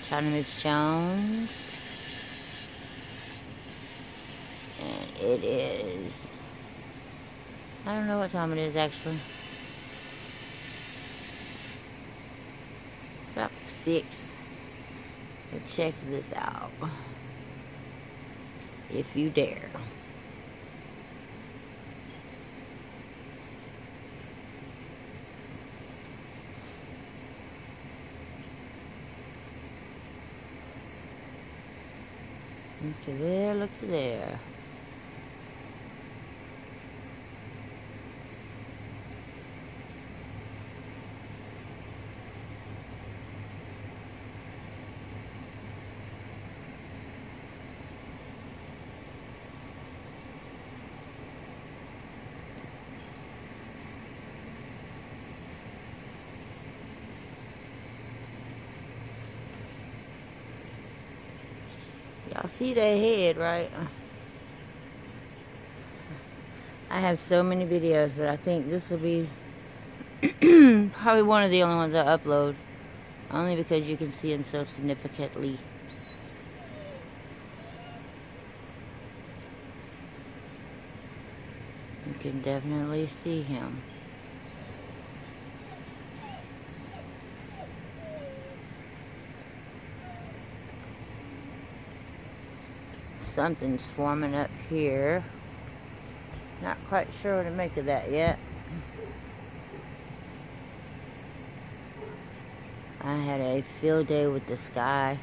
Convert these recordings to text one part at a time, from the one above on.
China Miss Jones. And it is, I don't know what time it is actually. It's about 6. So check this out. If you dare. Look there, look there. Y'all see that head, right? I have so many videos, but I think this will be probably one of the only ones I upload. Only because you can see him so significantly. You can definitely see him. Something's forming up here. Not quite sure what to make of that yet. I had a field day with the sky.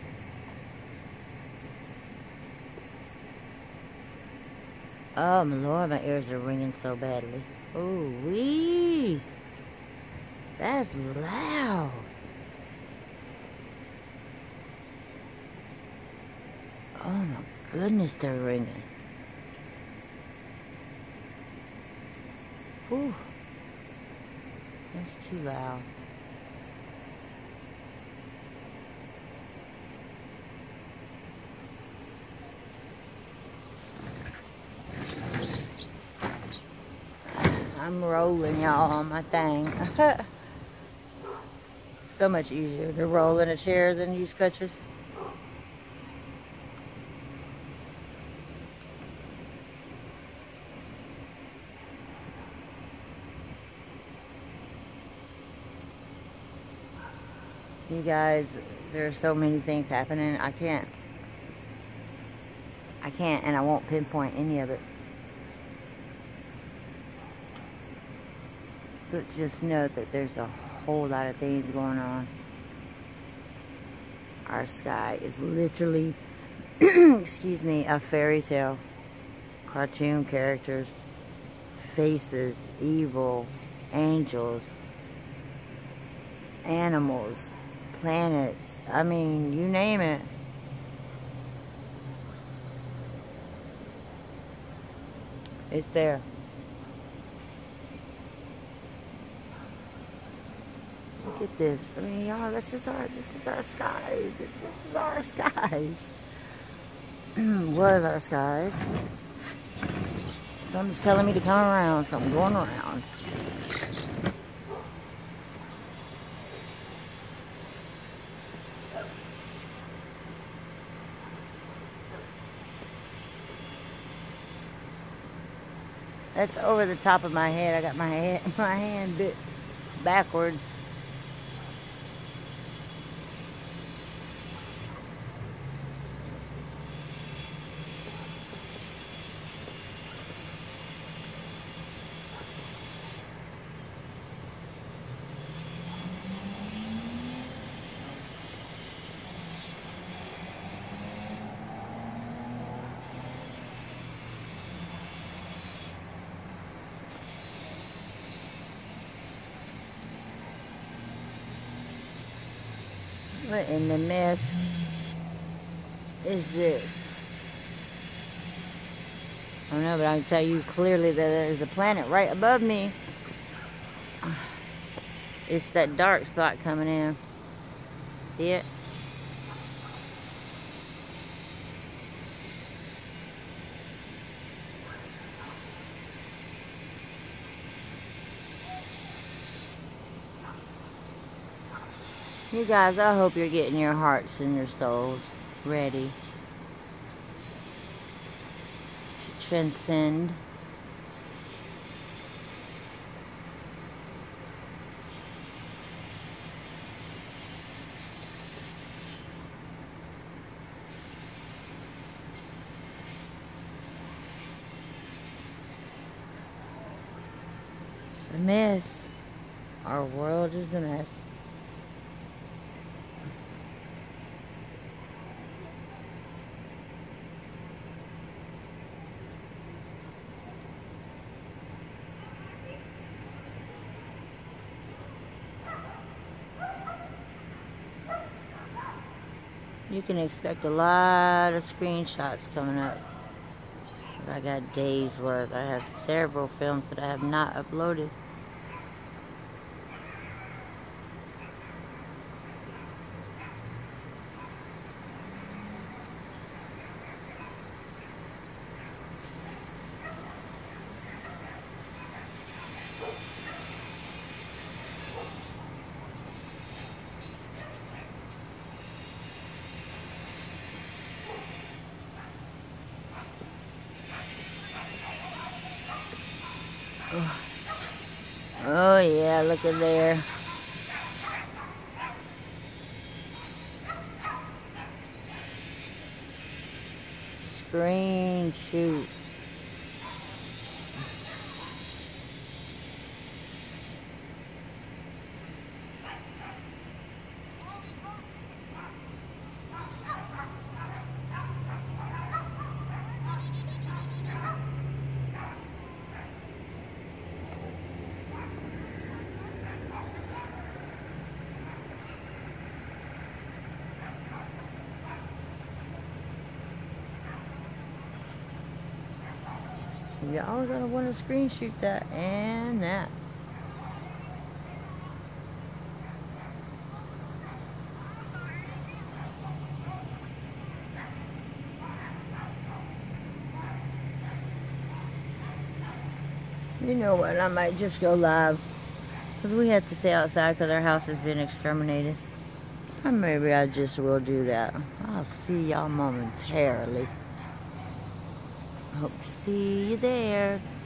Oh my Lord, my ears are ringing so badly. Ooh wee! That's loud. Oh my goodness, they're ringing. Ooh, that's too loud. I'm rolling y'all on my thing. So much easier to roll in a chair than use crutches. You guys, there are so many things happening. I can't and I won't pinpoint any of it. But just know that there's a whole lot of things going on. Our sky is literally, excuse me, a fairy tale. Cartoon characters, faces, evil, angels, animals, planets. I mean, you name it. It's there. Look at this. I mean, y'all, this is our skies. This is our skies. Was our skies. Something's telling me to come around, so I'm going around. That's over the top of my head. I got my hand bit backwards. What in the mess is this? I don't know, but I can tell you clearly that there's a planet right above me. It's that dark spot coming in. See it? You guys, I hope you're getting your hearts and your souls ready to transcend. It's a mess. Our world is a mess. You can expect a lot of screenshots coming up. I got days worth. I have several films that I have not uploaded. Oh yeah, look at there. Screen shoot. Y'all gonna want to screen shoot that and that. You know what, I might just go live. Because we have to stay outside because our house has been exterminated. Or maybe I just will do that. I'll see y'all momentarily. Hope to see you there.